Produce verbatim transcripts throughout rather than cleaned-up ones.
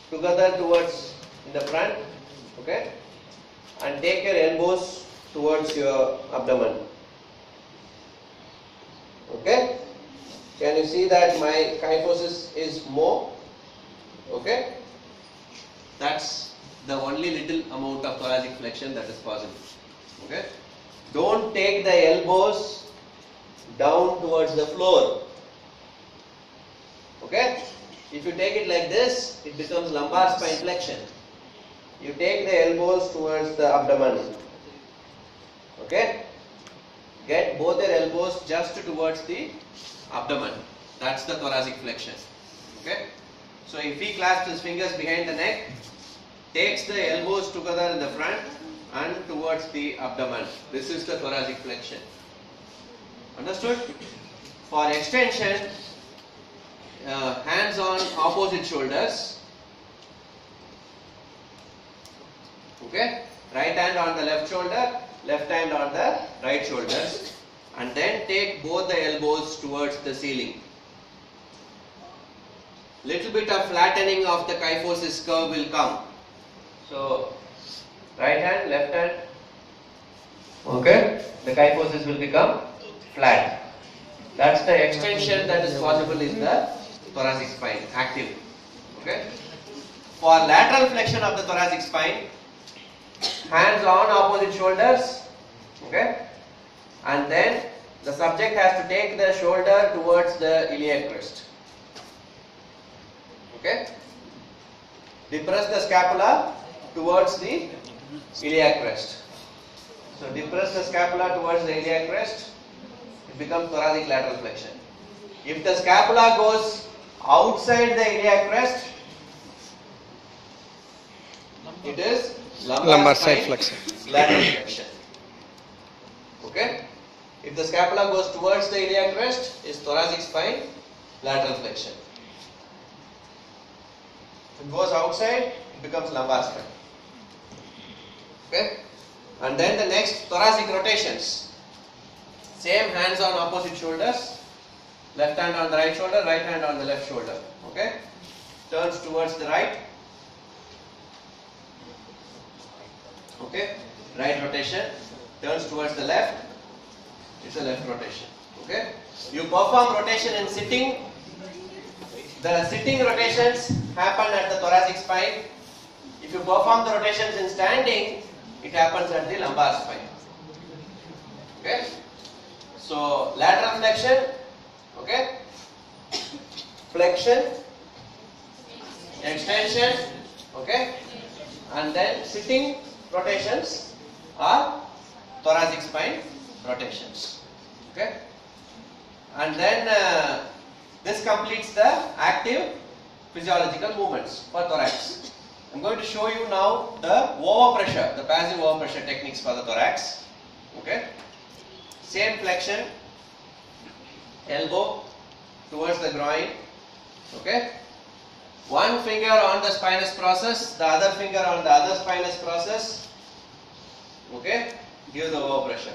together towards in the front, okay, and take your elbows towards your abdomen. Okay, can you see that my kyphosis is more? Okay, that's the only little amount of thoracic flexion that is possible. Okay, don't take the elbows down towards the floor. Okay, if you take it like this, it becomes lumbar spine flexion. You take the elbows towards the abdomen. Okay, get both your elbows just towards the abdomen. That's the thoracic flexion. Okay, so if he clasps his fingers behind the neck, takes the elbows together in the front and towards the abdomen. This is the thoracic flexion. Understood? For extension, uh, hands on opposite shoulders. Okay, right hand on the left shoulder, left hand on the right shoulders, and then take both the elbows towards the ceiling. Little bit of flattening of the kyphosis curve will come. So, right hand, left hand, okay, the kyphosis will become flat. That's the extension that is possible in the thoracic spine, active. Okay. For lateral flexion of the thoracic spine, hands on opposite shoulders, okay, and then the subject has to take the shoulder towards the iliac crest. Okay, depress the scapula towards the iliac crest. So depress the scapula towards the iliac crest, it becomes thoracic lateral flexion. If the scapula goes outside the iliac crest, it is lumbar, lumbar spine side flexion. lateral flexion. Okay. If the scapula goes towards the iliac crest, is thoracic spine lateral flexion. If it goes outside, it becomes lumbar spine. Okay. And then the next, thoracic rotations. Same, hands on opposite shoulders. Left hand on the right shoulder, right hand on the left shoulder. Okay. Turns towards the right. Okay. Right rotation. Turns towards the left. It's a left rotation. Okay. You perform rotation in sitting. The sitting rotations happen at the thoracic spine. If you perform the rotations in standing, it happens at the lumbar spine. Okay. So lateral flexion, okay, flexion, extension, okay, and then sitting rotations are thoracic spine rotations. Okay, and then uh, this completes the active physiological movements for thorax. I'm going to show you now the overpressure, the passive overpressure techniques for the thorax. Okay, same flexion, elbow towards the groin. Okay, one finger on the spinous process, the other finger on the other spinous process. Okay, give the overpressure.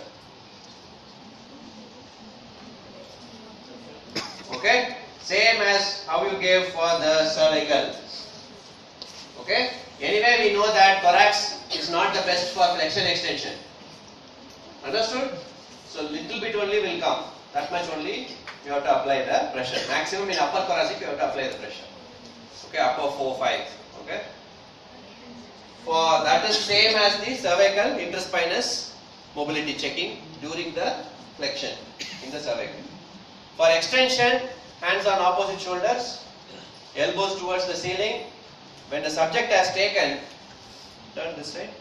Okay, same as how you gave for the cervical. Okay, anyway we know that thorax is not the best for flexion extension. Understood? So little bit only will come. That much only you have to apply the pressure. Maximum in upper thoracic you have to apply the pressure. Okay, upper four, five. Okay. For that is same as the cervical interspinous mobility checking during the flexion in the cervical. For extension, hands on opposite shoulders, elbows towards the ceiling. When the subject has taken, turn this side.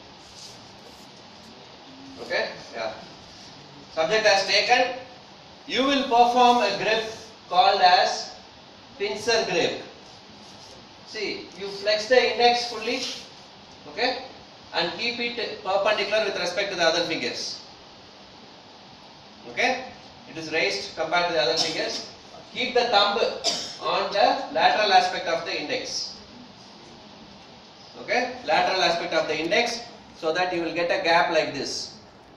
Okay, yeah. Subject has taken, you will perform a grip called as pincer grip. See, you flex the index fully, okay, and keep it perpendicular with respect to the other fingers. Okay, it is raised compared to the other fingers. Keep the thumb on the lateral aspect of the index. Okay, lateral aspect of the index, so that you will get a gap like this.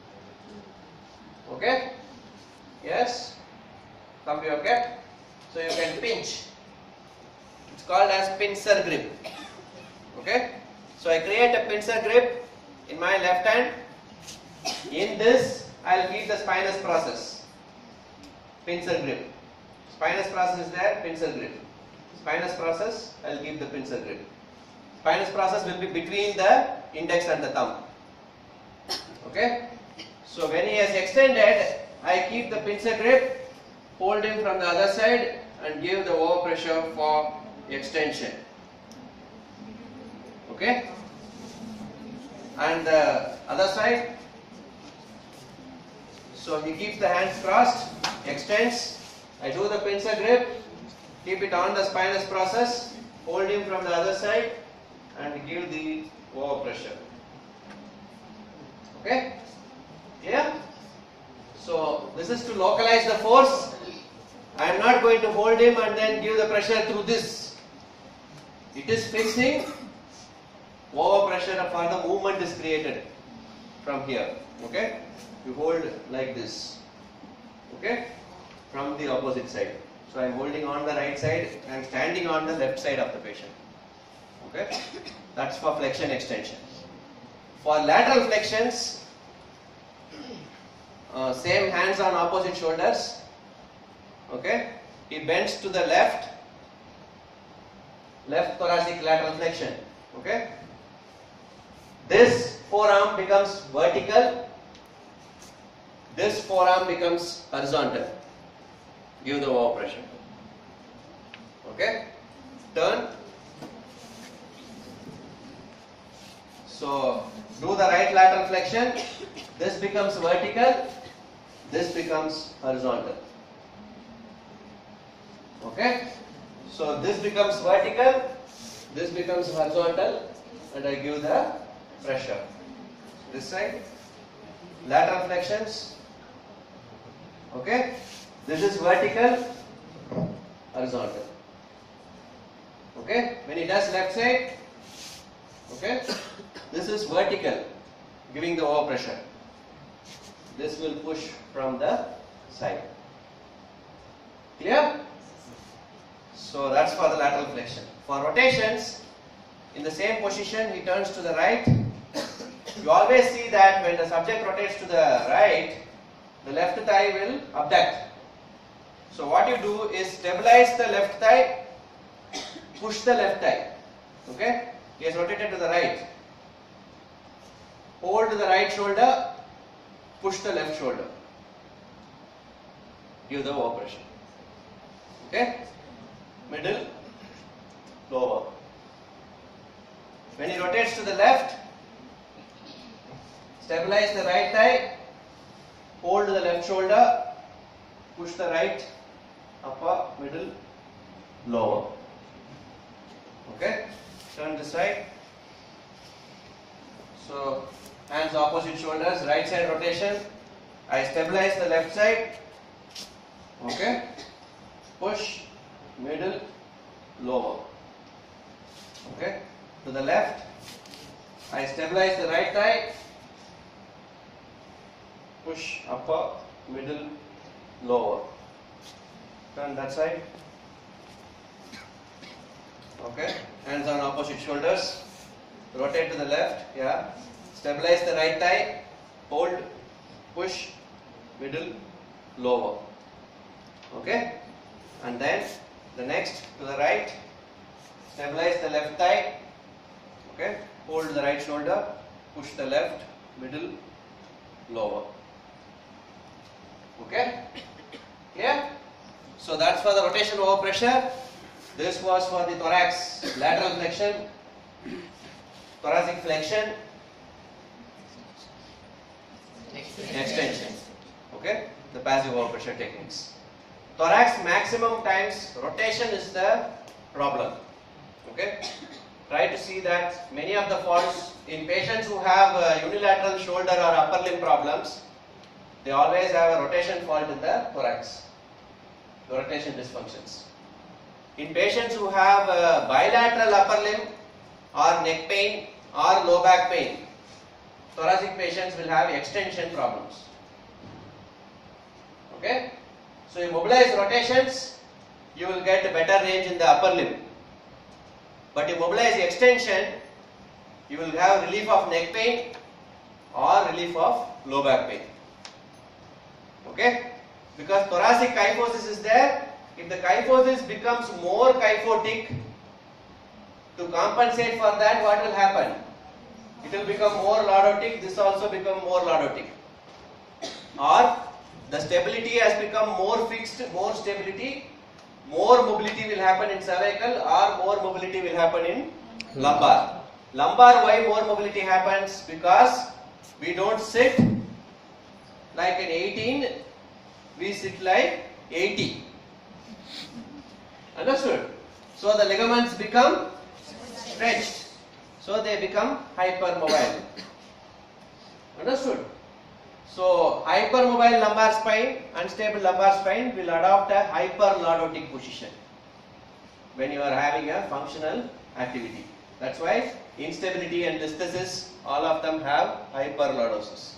Okay, yes, thumb you have kept, so you can pinch. It's called as pincer grip. Okay. So I create a pincer grip in my left hand. In this, I will keep the spinous process. Pincer grip. Spinous process is there, pincer grip. Spinous process, I will keep the pincer grip. Spinous process will be between the index and the thumb. Okay. So when he has extended, I keep the pincer grip, hold him from the other side and give the overpressure for extension. Okay. And the other side. So he keeps the hands crossed, extends. I do the pincer grip, keep it on the spinous process, hold him from the other side and give the overpressure. Okay? Yeah? So this is to localize the force. I am not going to hold him and then give the pressure through this. It is fixing. Overpressure for the movement is created from here. Okay? You hold like this. Okay? From the opposite side. So I am holding on the right side, I am standing on the left side of the patient. Okay? That's for flexion extension. For lateral flexions, uh, same hands on opposite shoulders. Okay? He bends to the left, left thoracic lateral flexion. Okay? This forearm becomes vertical, this forearm becomes horizontal. Give the overpressure. Okay? Turn. So, do the right lateral flexion. This becomes vertical, this becomes horizontal. Okay? So, this becomes vertical, this becomes horizontal, and I give the pressure. This side, lateral flexions. Okay? This is vertical, horizontal. Okay? When he does left side, okay? This is vertical, giving the overpressure. This will push from the side. Clear? So that's for the lateral flexion. For rotations, in the same position, he turns to the right. You always see that when the subject rotates to the right, the left thigh will abduct. So what you do is stabilize the left thigh, push the left thigh. Okay? He has rotated to the right. Hold the right shoulder, push the left shoulder. Give the overpressure. Okay? Middle, lower. When he rotates to the left, stabilize the right thigh, hold the left shoulder, push the right, upper, middle, lower. Okay? Turn this side. So, hands opposite shoulders, right side rotation. I stabilize the left side. Okay? Push, middle, lower. Okay? To the left. I stabilize the right thigh. Push, upper, middle, lower. Turn that side. Okay? Hands on opposite shoulders. Rotate to the left. Yeah. Stabilize the right thigh. Hold. Push. Middle. Lower. Okay? And then the next to the right. Stabilize the left thigh. Okay? Hold the right shoulder. Push the left. Middle. Lower. Okay? Clear? So that's for the rotation overpressure. This was for the thorax lateral flexion, thoracic flexion, extension. Okay? The passive overpressure techniques. Thorax maximum times rotation is the problem. Okay? Try to see that many of the faults in patients who have uh, unilateral shoulder or upper limb problems, they always have a rotation fault in the thorax. The rotation dysfunctions. In patients who have uh, bilateral upper limb or neck pain or low back pain, thoracic patients will have extension problems. Okay? So you mobilize rotations, you will get a better range in the upper limb. But you mobilize extension, you will have relief of neck pain or relief of low back pain. Okay? Because thoracic kyphosis is there. If the kyphosis becomes more kyphotic, to compensate for that, what will happen? It will become more lordotic, this also become more lordotic. Or the stability has become more fixed, more stability, more mobility will happen in cervical or more mobility will happen in lumbar. Lumbar, why more mobility happens? Because we don't sit like an eighteen, we sit like eighty. Understood? So the ligaments become stretched. So they become hypermobile. Understood? So hypermobile lumbar spine, unstable lumbar spine will adopt a hyperlordotic position when you are having a functional activity. That's why instability and listhesis, all of them have hyperlordosis.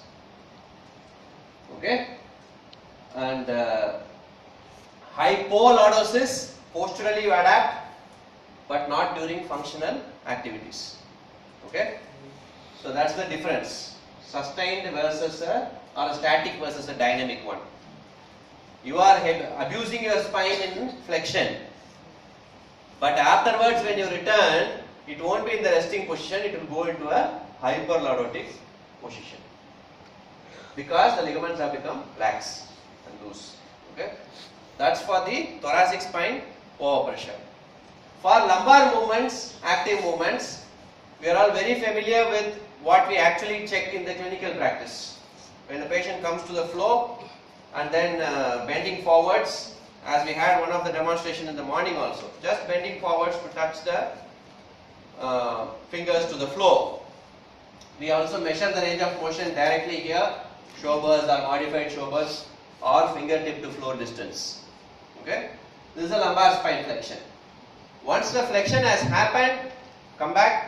Okay? And uh, hypolordosis, posturally you adapt, but not during functional activities. Okay? So that's the difference. Sustained versus a, or a static versus a dynamic one. You are abusing your spine in flexion, but afterwards when you return, it won't be in the resting position, it will go into a hyperlordotic position. Because the ligaments have become lax and loose. Okay? That's for the thoracic spine overpressure. For lumbar movements, active movements, we are all very familiar with what we actually check in the clinical practice. When the patient comes to the floor and then uh, bending forwards, as we had one of the demonstration in the morning also, just bending forwards to touch the uh, fingers to the floor. We also measure the range of motion directly here, Schober's or modified Schober's or fingertip to floor distance. Okay? This is a lumbar spine flexion. Once the flexion has happened, come back.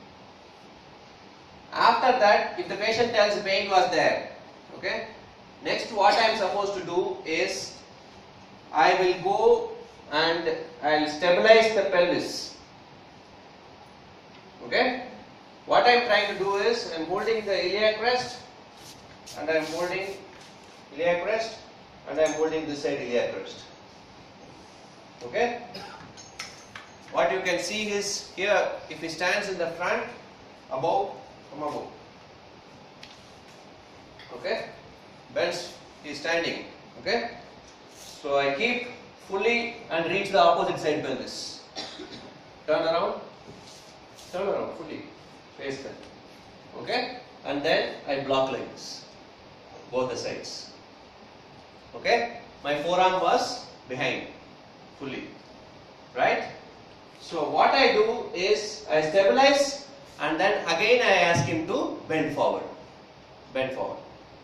After that, if the patient tells pain was there, okay, next what I am supposed to do is, I will go and I will stabilize the pelvis. Okay? What I am trying to do is, I am holding the iliac crest and I am holding iliac crest and I am holding this side iliac crest. Okay? What you can see is here, if he stands in the front, above, come above. Okay? Bends, he is standing. Okay? So I keep fully and reach the opposite side pelvis. Turn around, turn around fully, face them. Okay? And then I block like this, both the sides. Okay? My forearm was behind, fully. Right? So what I do is, I stabilize and then again I ask him to bend forward. Bend forward.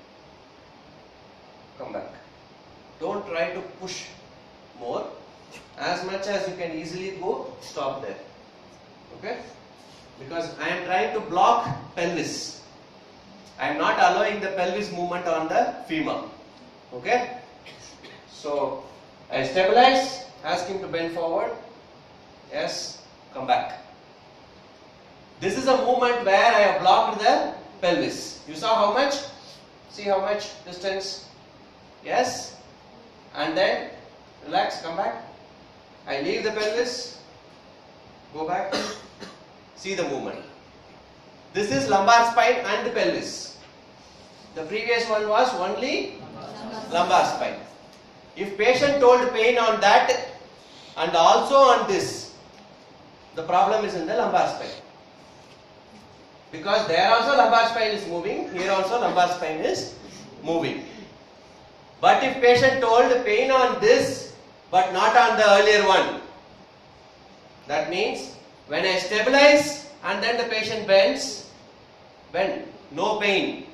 Come back. Don't try to push more. As much as you can easily go, stop there. Okay? Because I am trying to block pelvis. I am not allowing the pelvis movement on the femur. Okay? So, I stabilize, ask him to bend forward. Yes, come back. This is a movement where I have blocked the pelvis. You saw how much? See how much distance? Yes. And then relax, come back. I leave the pelvis, go back, see the movement. This is lumbar spine and the pelvis. The previous one was only lumbar spine. If patient told pain on that and also on this, the problem is in the lumbar spine. Because there also lumbar spine is moving, here also lumbar spine is moving. But if patient told pain on this but not on the earlier one, that means when I stabilize and then the patient bends, bend, no pain.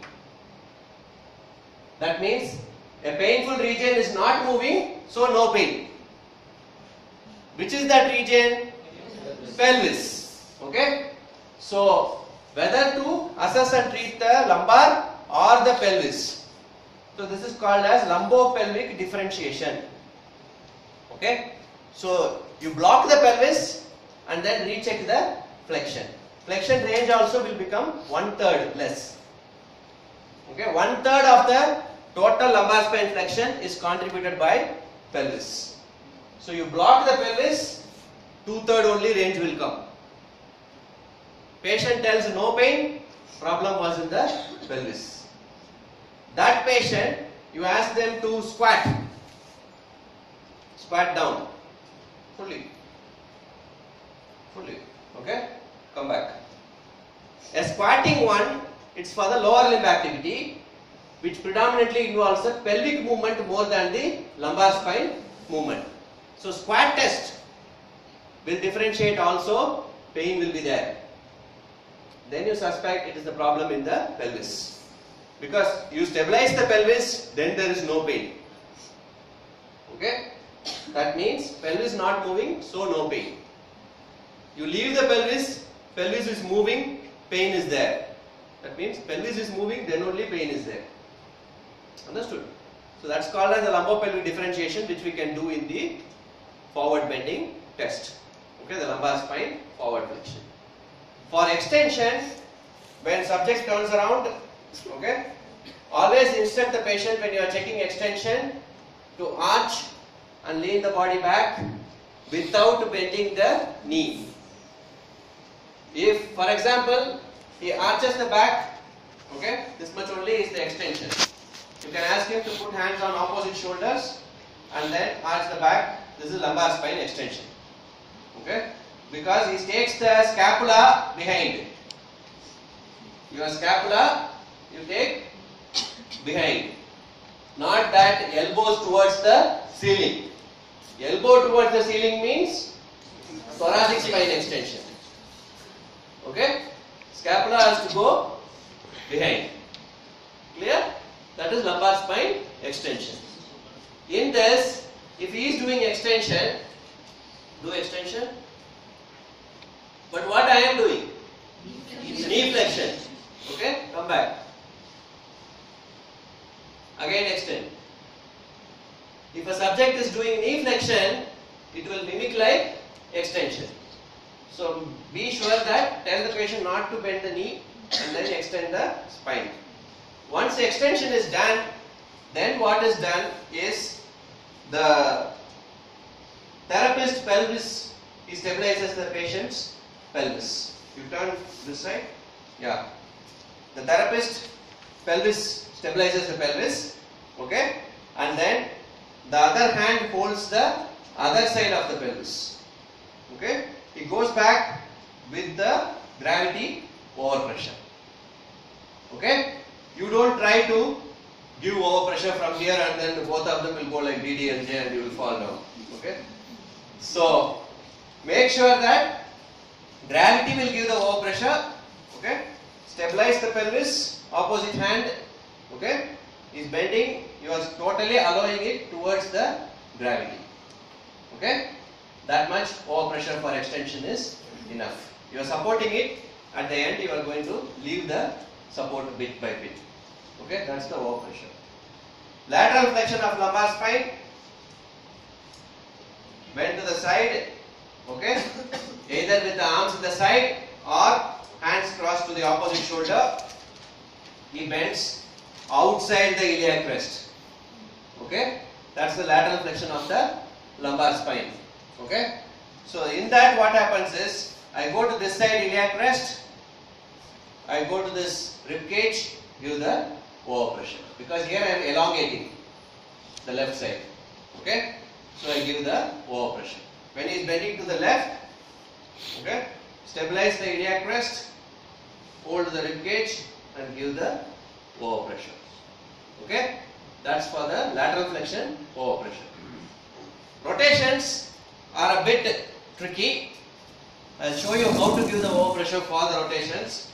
That means a painful region is not moving, so no pain. Which is that region? Pelvis. Okay? So, whether to assess and treat the lumbar or the pelvis. So, this is called as lumbopelvic differentiation. Okay? So, you block the pelvis and then recheck the flexion. flexion range also will become one third less. Okay, one third of the total lumbar spine flexion is contributed by pelvis. So you block the pelvis, two third only range will come. Patient tells no pain, problem was in the pelvis. That patient, you ask them to squat, squat down, fully, fully, okay, come back. A squatting one, it's for the lower limb activity, which predominantly involves the pelvic movement more than the lumbar spine movement. So squat test will differentiate also, pain will be there. Then you suspect it is the problem in the pelvis. Because you stabilize the pelvis, then there is no pain. Okay? That means pelvis not moving, so no pain. You leave the pelvis, pelvis is moving, pain is there. That means pelvis is moving, then only pain is there. Understood? So that's called as the lumbopelvic differentiation, which we can do in the forward bending test. Okay, the lumbar spine forward flexion. For extension, when subject turns around, okay, always instruct the patient when you are checking extension to arch and lean the body back without bending the knee. If, for example, he arches the back, okay, this much only is the extension. You can ask him to put hands on opposite shoulders and then arch the back. This is lumbar spine extension. Okay? Because he takes the scapula behind. Your scapula you take behind. Not that elbows towards the ceiling. Elbow towards the ceiling means thoracic spine extension. Okay? Scapula has to go behind. Clear? That is lumbar spine extension. In this, if he is doing extension, do extension. But what I am doing? Knee flexion. Okay? Come back. Again extend. If a subject is doing knee flexion, it will mimic like extension. So be sure that tell the patient not to bend the knee and then extend the spine. Once the extension is done, then what is done is the therapist pelvis, he stabilizes the patient's pelvis. You turn this side, yeah. The therapist pelvis stabilizes the pelvis, okay, and then the other hand holds the other side of the pelvis, okay. He goes back with the gravity overpressure, okay. You don't try to give overpressure from here and then both of them will go like D D and J and you will fall down, okay. So make sure that gravity will give the overpressure, okay. Stabilize the pelvis, opposite hand, okay, is bending, you are totally allowing it towards the gravity, okay. That much overpressure for extension is enough. You are supporting it, at the end you are going to leave the support bit by bit, okay, that's the overpressure. Lateral flexion of lumbar spine, bend to the side, okay, either with the arms to the side or hands crossed to the opposite shoulder. He bends outside the iliac crest, okay, that's the lateral flexion of the lumbar spine, okay. So in that what happens is, I go to this side iliac crest, I go to this rib cage, give the overpressure, because here I am elongating the left side, okay. So I give the overpressure. When he is bending to the left, okay, stabilize the iliac crest, hold the rib cage and give the overpressure, okay. That's for the lateral flexion overpressure. Rotations are a bit tricky. I'll show you how to give the overpressure for the rotations.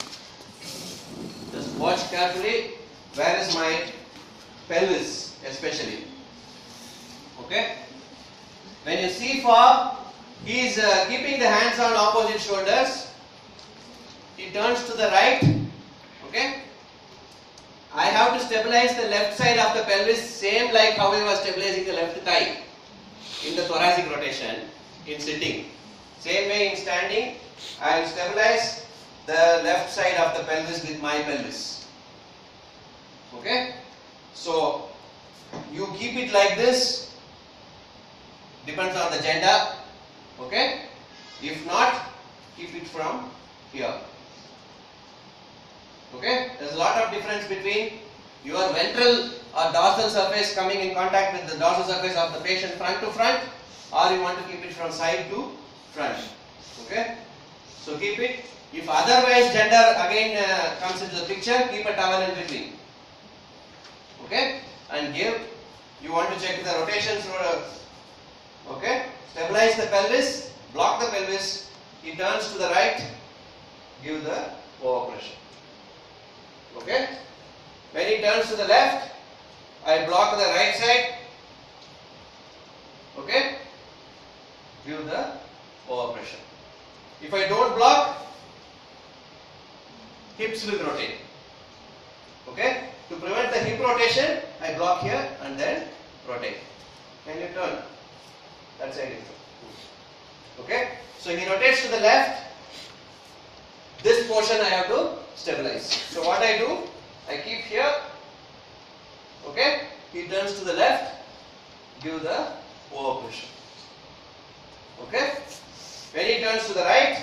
Just watch carefully. Where is my pelvis especially? Okay. When you see for, he is uh, keeping the hands on opposite shoulders. He turns to the right. Okay. I have to stabilize the left side of the pelvis, same like how I was stabilizing the left thigh in the thoracic rotation in sitting. Same way in standing, I will stabilize the left side of the pelvis with my pelvis. Okay? So, you keep it like this, depends on the gender. Okay? If not, keep it from here. Okay? There is a lot of difference between your ventral or dorsal surface coming in contact with the dorsal surface of the patient front to front, or you want to keep it from side to front. Okay? So keep it. If otherwise gender again uh, comes into the picture, keep a towel in between. Okay? And give, you want to check the rotations. Okay? Stabilize the pelvis, block the pelvis, he turns to the right, give the overpressure. Okay? When he turns to the left, I block the right side. Okay? Give the overpressure. If I don't block, hips will rotate. Okay? To prevent the hip rotation, I block here and then rotate. Can you turn? That side is good. Okay? So he rotates to the left. This portion I have to stabilize. So what I do, I keep here. Okay? He turns to the left. Give the overpressure. Okay? When he turns to the right,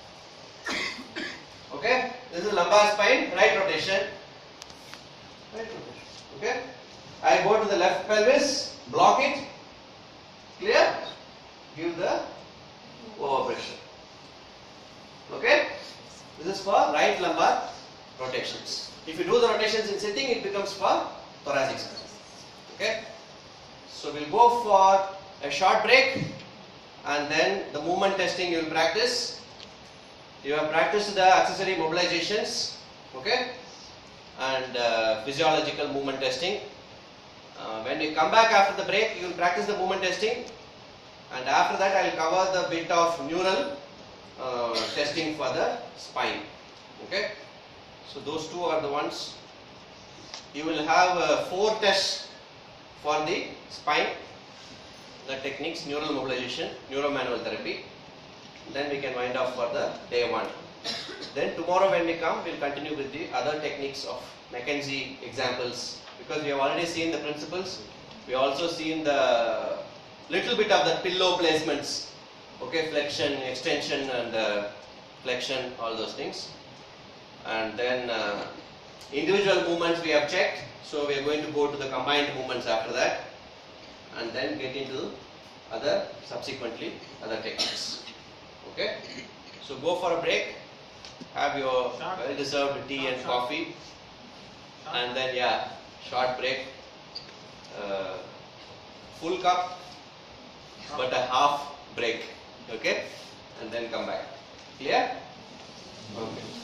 okay? This is lumbar spine, right rotation. Right rotation. Okay? I go to the left pelvis, block it. Clear? Give the overpressure. Okay? This is for right lumbar rotations. If you do the rotations in sitting, it becomes for thoracic spine. Okay? So we'll go for a short break, and then the movement testing you will practice. You have practiced the accessory mobilizations, okay, and uh, physiological movement testing. Uh, when we come back after the break, you will practice the movement testing, and after that I will cover the bit of neural uh, testing for the spine. Okay, so those two are the ones. You will have uh, four tests for the spine, the techniques, neural mobilization, neuromanual therapy. Then we can wind up for the day one. Then tomorrow when we come, we will continue with the other techniques of McKenzie examples, because we have already seen the principles. We also seen the little bit of the pillow placements, okay, flexion, extension, and uh, flexion, all those things. And then uh, individual movements we have checked, so we are going to go to the combined movements after that, and then get into other subsequently other techniques. Okay, so go for a break, have your well deserved tea and coffee, and then yeah, short break, uh, full cup but a half break, okay, and then come back. Clear? Okay.